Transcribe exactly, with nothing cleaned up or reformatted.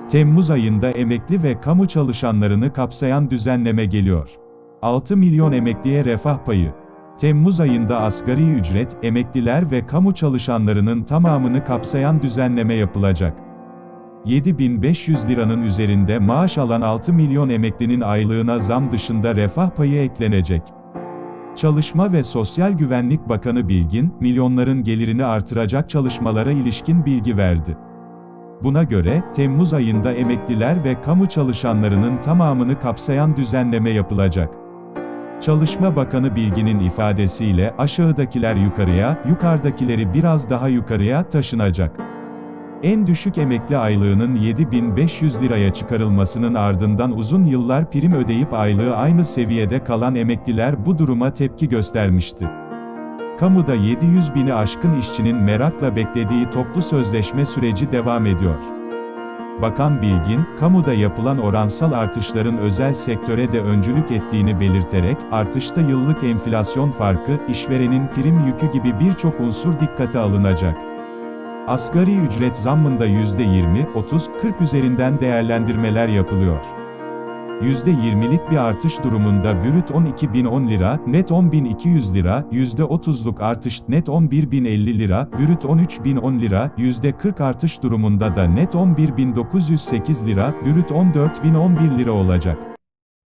Temmuz ayında emekli ve kamu çalışanlarını kapsayan düzenleme geliyor. altı milyon emekliye refah payı. Temmuz ayında asgari ücret, emekliler ve kamu çalışanlarının tamamını kapsayan düzenleme yapılacak. yedi bin beş yüz liranın üzerinde maaş alan altı milyon emeklinin aylığına zam dışında refah payı eklenecek. Çalışma ve Sosyal Güvenlik Bakanı Bilgin, milyonların gelirini artıracak çalışmalara ilişkin bilgi verdi. Buna göre, Temmuz ayında emekliler ve kamu çalışanlarının tamamını kapsayan düzenleme yapılacak. Çalışma Bakanı Bilgin'in ifadesiyle, aşağıdakiler yukarıya, yukarıdakileri biraz daha yukarıya taşınacak. En düşük emekli aylığının yedi bin beş yüz liraya çıkarılmasının ardından uzun yıllar prim ödeyip aylığı aynı seviyede kalan emekliler bu duruma tepki göstermişti. Kamuda yedi yüz bini aşkın işçinin merakla beklediği toplu sözleşme süreci devam ediyor. Bakan Bilgin, kamuda yapılan oransal artışların özel sektöre de öncülük ettiğini belirterek, artışta yıllık enflasyon farkı, işverenin prim yükü gibi birçok unsur dikkate alınacak. Asgari ücret zammında yüzde yirmi, otuz, kırk üzerinden değerlendirmeler yapılıyor. yüzde yirmilik bir artış durumunda brüt on iki bin on lira, net on bin iki yüz lira, yüzde otuzluk artış net on bir bin elli lira, brüt on üç bin on lira, yüzde kırk artış durumunda da net on bir bin dokuz yüz sekiz lira, brüt on dört bin on bir lira olacak.